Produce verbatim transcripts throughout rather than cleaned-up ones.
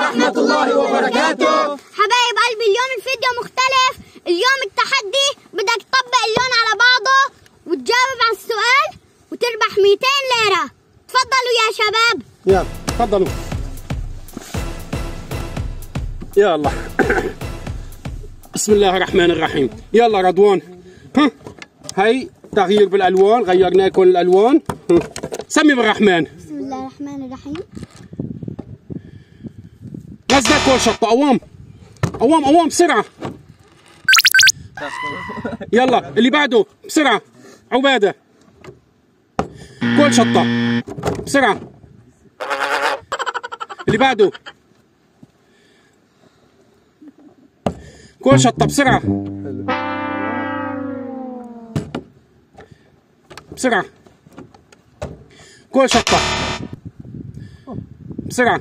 ورحمة الله وبركاته. حبايب قلبي، اليوم الفيديو مختلف. اليوم التحدي بدك تطبق اللون على بعضه وتجاوب على السؤال وتربح مئتين ليرة. تفضلوا يا شباب. يلا تفضلوا. يلا بسم الله الرحمن الرحيم. يلا رضوان، ها هي تغيير بالالوان، غيرنا كل الالوان. سمي بالرحمن. بسم الله الرحمن الرحيم. نزل كل شطه. قوام قوام قوام بسرعه. يلا اللي بعده بسرعه. عباده كل شطه بسرعه. اللي بعده كل شطه بسرعه بسرعه. كل شطه بسرعه.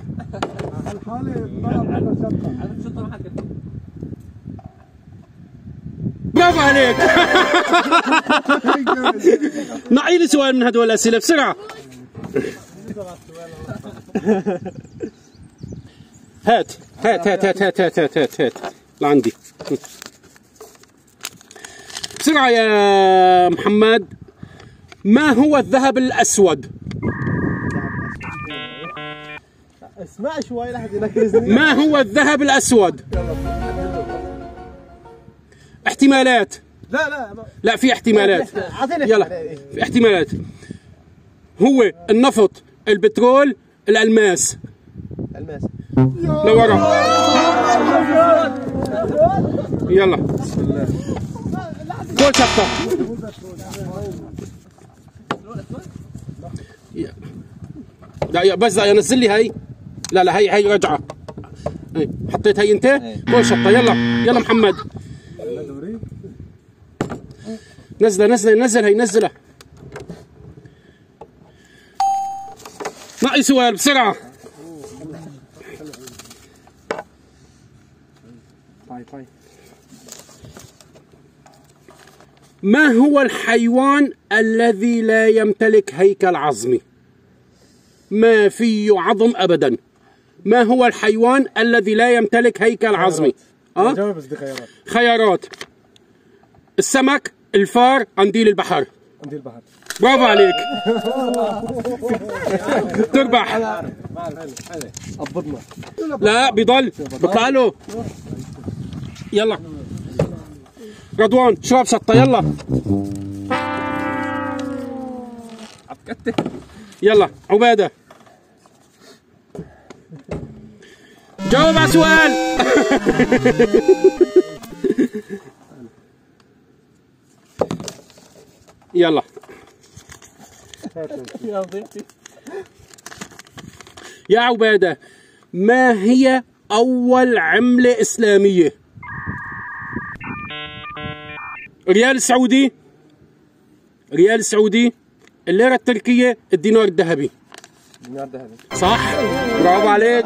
برافو عليك. نعي لي سؤال من هدول الاسئله بسرعه. هات هات هات هات هات هات هات هات هات لعندي بسرعه يا محمد. ما هو الذهب الاسود؟ اسمع شوي لحد ينكرزني. ما هو الذهب الاسود؟ احتمالات. لا لا لا في احتمالات. يلا في احتمالات. هو النفط، البترول، الالماس. الماس. لورا. يلا بسم الله. كل شطه. لا بس لا نزل لي هاي. لا لا هي هي رجعه. هي. حطيت هي انت؟ كل شطه. يلا يلا محمد. نزله نزله نزل هي نزله. معي سؤال بسرعه. ما هو الحيوان الذي لا يمتلك هيكل عظمي؟ ما فيه عظم ابدا. ما هو الحيوان الذي لا يمتلك هيكل عظمي؟ اه جاوب بس دي خيارات. خيارات: السمك، الفار، قنديل البحر. قنديل البحر. برافو عليك. تربح. قبضنا. لا بيضل بطلع له. يلا رضوان شرب شطه. يلا يلا عباده جاوب على سؤال. يلا يا عباده، ما هي أول عملة إسلامية؟ ريال السعودي، ريال السعودي، الليرة التركية، الدينار الذهبي. الدينار الذهبي. صح، برافو عليك.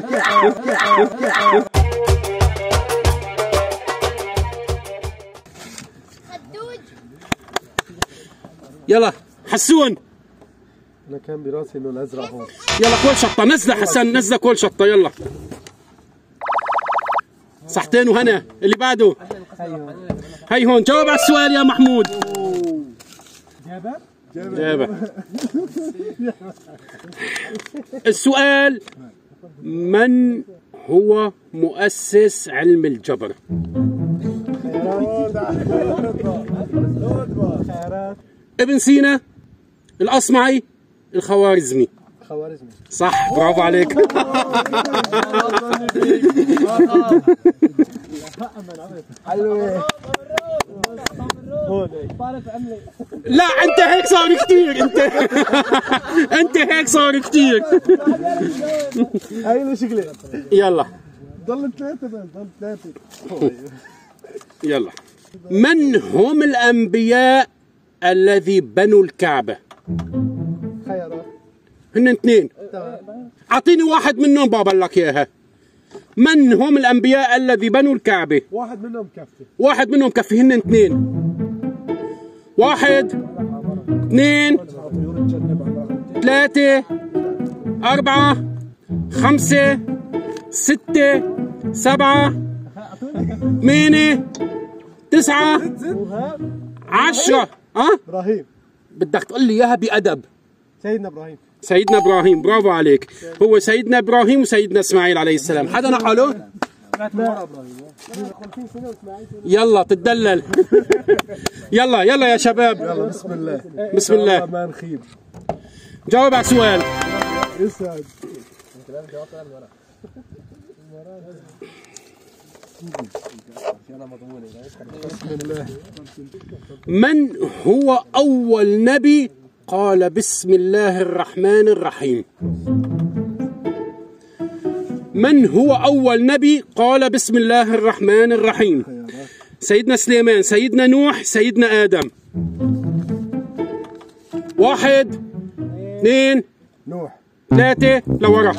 يلا حسون. انا كان براسي انه الازرق هون. يلا كل شطه. نزله حسن، نزله كل شطه. يلا صحتين وهنا. اللي بعده هي هون. جاوب على السؤال يا محمود. جابه جابه. السؤال: من هو مؤسس علم الجبر؟ ابن سينا، الأصمعي، الخوارزمي. خوارزمي. صح، برافو عليك. لا انت هيك صار كثير. انت انت هيك صار كثير. هاي مشكلة. يلا ضل ثلاثة بس، ضل ثلاثة. يلا. من هم الأنبياء الذي بنوا الكعبة؟ خيارات. هن اثنين. أعطيني واحد منهم بابا لك إياها. من هم الأنبياء الذي بنوا الكعبة؟ واحد منهم كفي. واحد منهم كفي. هن اثنين. واحد، اثنين، ثلاثة، أربعة، خمسة، ستة سبعة ثمانية تسعة عشرة. ها؟ ابراهيم. بدك تقول لي اياها بأدب. سيدنا ابراهيم. سيدنا ابراهيم، برافو عليك. هو سيدنا ابراهيم وسيدنا اسماعيل عليه السلام. حدا نقله؟ يلا تتدلل. يلا يلا يا شباب. يلا بسم الله. بسم الله. ما نخيب. جاوب على سؤال. يسعد. من هو أول نبي قال بسم الله الرحمن الرحيم؟ من هو أول نبي قال بسم الله الرحمن الرحيم؟ سيدنا سليمان، سيدنا نوح، سيدنا آدم. واحد اثنين نوح. ثلاثة لورا.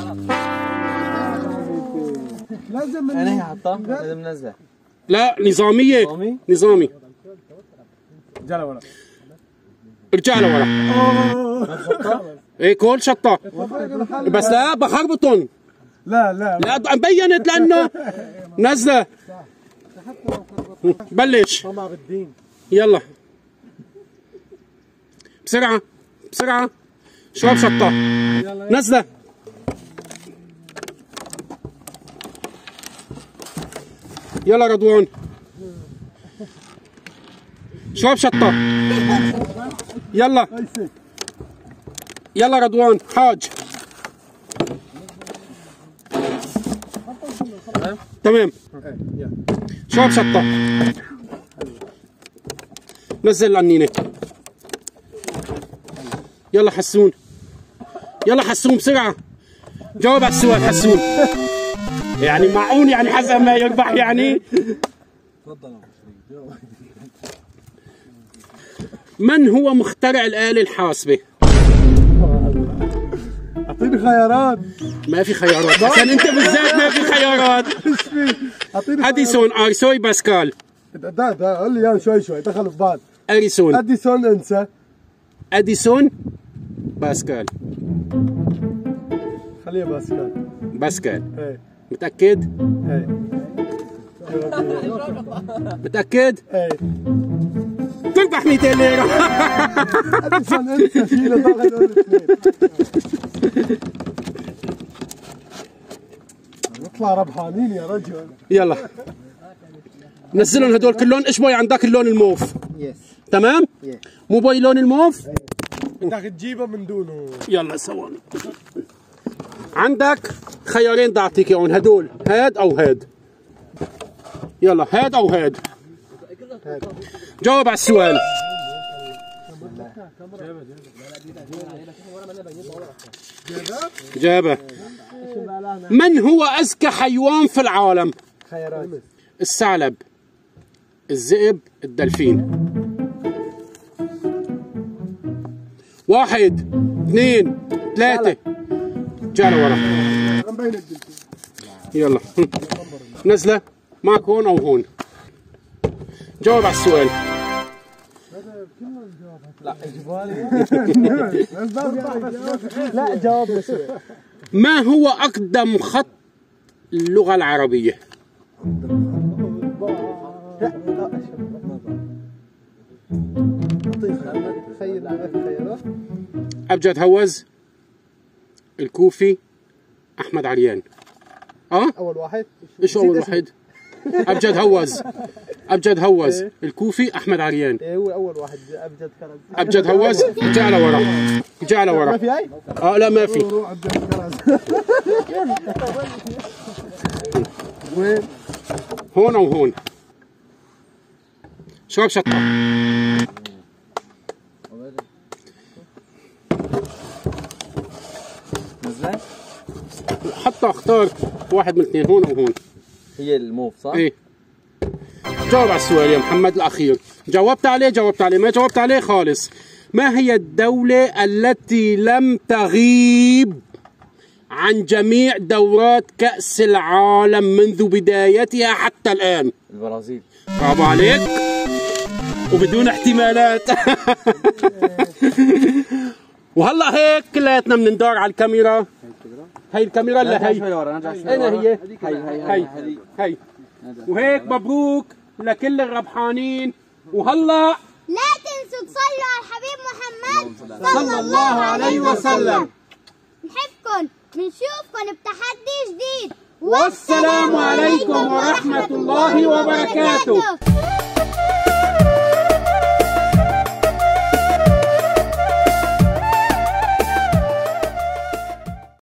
لازم انا هي حطها لازم ننزل. لا نظامية. نظامي؟ نظامي. جا لورا. ارجع لورا. ايه كل شطة. بس لا بخربطن. لا لا لا بينت لأنه نزلة. بلش. طمع بالدين. يلا بسرعة بسرعة. شباب شطة. نزلة. يلا رضوان. شباب شطة. يلا يلا رضوان. حاج. تمام. شباب شطة. نزل العنينة. يلا حسون. يلا حسون بسرعة. جاوب على السؤال حسون. يعني معقول يعني حسن ما يربح يعني. من هو مخترع الآلة الحاسبة؟ اعطيني خيارات. ما في خيارات عشان انت بالذات ما في خيارات. اعطيني اديسون، ارسوي، باسكال. ده ده قول لي اياه شوي شوي دخل في بعض. اريسون. اديسون انسى. اديسون، باسكال. خليها باسكال. باسكال. ايه متأكد؟ ايه متأكد؟ ايه تربح مئتين ليرة. اديسون انسى شيله ضغط هدول الاثنين. نطلع ربحانين يا رجل. يلا نزلهم هدول كلهم. ايش باي عندك اللون الموف؟ يس. تمام؟ مو باي لون الموف؟ بدك تجيبه من دونه. يلا ثواني. عندك خيارين بدي اعطيك اياهم هدول، هاد او هاد. يلا هاد او هاد. جاوب على السؤال. جابه. من هو أذكى حيوان في العالم؟ خيارات. الثعلب، الذئب، الدلفين. واحد اثنين ثلاثة. جا لورا. يلا نزلة معك هون أو هون. جاوب على السؤال. لا جيبوها لي. لا جاوب بس. ما هو أقدم خط اللغة العربية؟ أبجد هوز، الكوفي، أحمد عريان. أه؟ أول واحد. إيش أول واحد؟ أبجد هوز. أبجد هوز، الكوفي، أحمد عريان. إيه هو أول واحد أبجد كرز. أبجد هوز. جاء على ورا. جاء على ورا. ما في أي؟ آه لا ما في. روح أبجد كرز. وين؟ هون أو هون. شباب شطة. نزلت؟ حتى اختار واحد من اثنين، هون أو هون. هي الموف صح؟ ايه. جاوب على السؤال يا محمد الأخير. جاوبت عليه جاوبت عليه، ما جاوبت عليه خالص. ما هي الدولة التي لم تغيب عن جميع دورات كأس العالم منذ بدايتها حتى الآن؟ البرازيل. برافو عليك وبدون احتمالات. وهلا هيك كلياتنا بنندار على الكاميرا. هي الكاميرا اللي نرجع هي شوي لورا نرجع شوي أين لورا. هي؟ هي هي هي هي وهيك مبروك لكل الربحانين. وهلا لا تنسوا تصلوا على الحبيب محمد صلى الله عليه وسلم. نحبكم، بنشوفكم بتحدي جديد. والسلام عليكم ورحمة الله وبركاته.